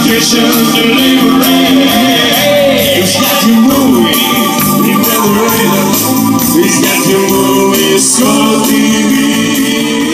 Transportation delivery. It's got you moving, you got the rhythm. It's got you moving, Soul TV.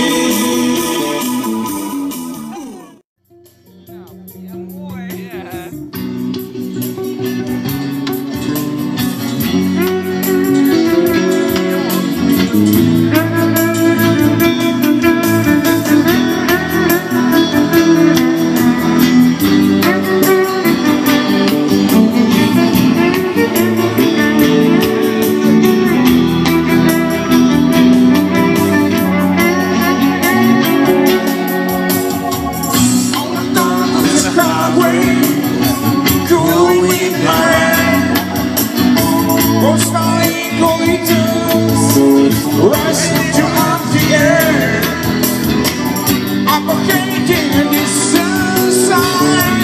Rising to empty air, advocating this sunshine.